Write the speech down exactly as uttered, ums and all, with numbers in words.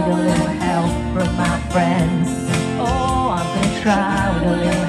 with a little help from my friends. Oh, I'm gonna try with a little